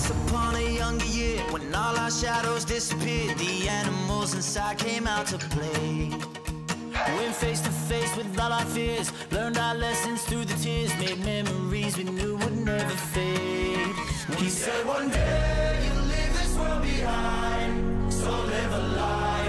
upon a younger year, when all our shadows disappeared, the animals inside came out to play. Went face to face with all our fears, learned our lessons through the tears, made memories we knew would never fade. He said one day you'll leave this world behind, so live a life